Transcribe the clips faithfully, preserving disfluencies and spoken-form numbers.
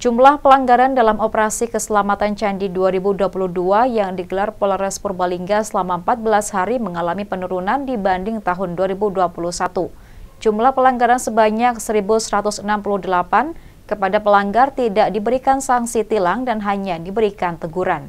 Jumlah pelanggaran dalam operasi keselamatan Candi dua ribu dua puluh dua yang digelar Polres Purbalingga selama empat belas hari mengalami penurunan dibanding tahun dua ribu dua puluh satu. Jumlah pelanggaran sebanyak seribu seratus enam puluh delapan, kepada pelanggar tidak diberikan sanksi tilang dan hanya diberikan teguran.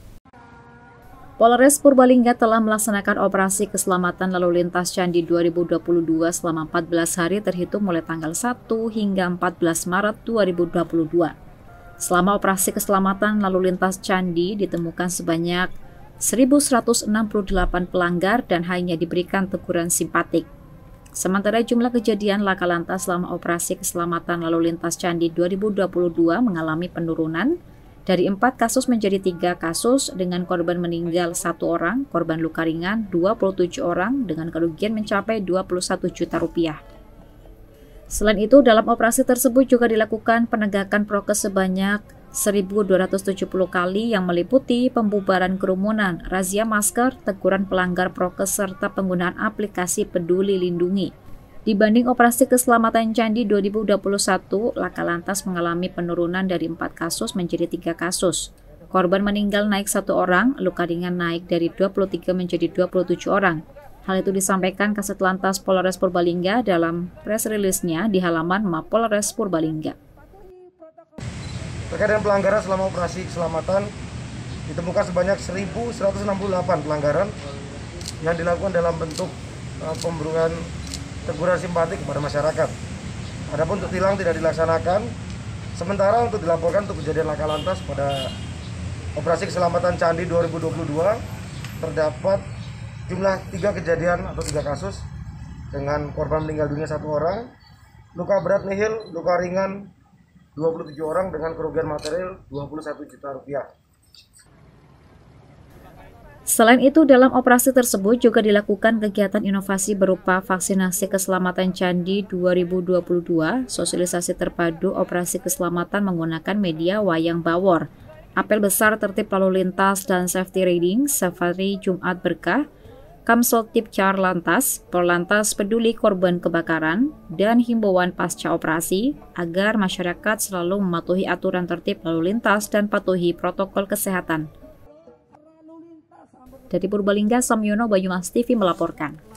Polres Purbalingga telah melaksanakan operasi keselamatan lalu lintas Candi dua ribu dua puluh dua selama empat belas hari terhitung mulai tanggal satu hingga empat belas Maret dua ribu dua puluh dua. Selama operasi keselamatan lalu lintas Candi ditemukan sebanyak seribu seratus enam puluh delapan pelanggar dan hanya diberikan teguran simpatik. Sementara jumlah kejadian laka lantas selama operasi keselamatan lalu lintas Candi dua ribu dua puluh dua mengalami penurunan dari empat kasus menjadi tiga kasus dengan korban meninggal satu orang, korban luka ringan dua puluh tujuh orang dengan kerugian mencapai dua puluh satu juta rupiah. Selain itu, dalam operasi tersebut juga dilakukan penegakan prokes sebanyak seribu dua ratus tujuh puluh kali yang meliputi pembubaran kerumunan, razia masker, teguran pelanggar prokes serta penggunaan aplikasi Peduli Lindungi. Dibanding operasi keselamatan Candi dua ribu dua puluh satu, laka lantas mengalami penurunan dari empat kasus menjadi tiga kasus. Korban meninggal naik satu orang, luka ringan naik dari dua puluh tiga menjadi dua puluh tujuh orang. Hal itu disampaikan Kasat Lantas Polres Purbalingga dalam press release-nya di halaman Mapolres Purbalingga. Terkait dengan pelanggaran selama operasi keselamatan, ditemukan sebanyak seribu seratus enam puluh delapan pelanggaran yang dilakukan dalam bentuk uh, pemberian teguran simpatik kepada masyarakat. Adapun untuk tilang tidak dilaksanakan. Sementara untuk dilaporkan untuk kejadian laka lantas pada operasi keselamatan Candi dua ribu dua puluh dua terdapat jumlah tiga kejadian atau tiga kasus dengan korban meninggal dunia satu orang, luka berat nihil, luka ringan dua puluh tujuh orang dengan kerugian material dua puluh satu juta rupiah. Selain itu, dalam operasi tersebut juga dilakukan kegiatan inovasi berupa vaksinasi keselamatan Candi dua ribu dua puluh dua, sosialisasi terpadu operasi keselamatan menggunakan media wayang bawor, apel besar tertib lalu lintas dan safety riding, safari Jumat Berkah, Kamsoltip Car Lantas, Porlantas Peduli Korban Kebakaran, dan himbauan pasca operasi agar masyarakat selalu mematuhi aturan tertib lalu lintas dan patuhi protokol kesehatan. Dari Purbalingga, Samyono, Banyumas T V melaporkan.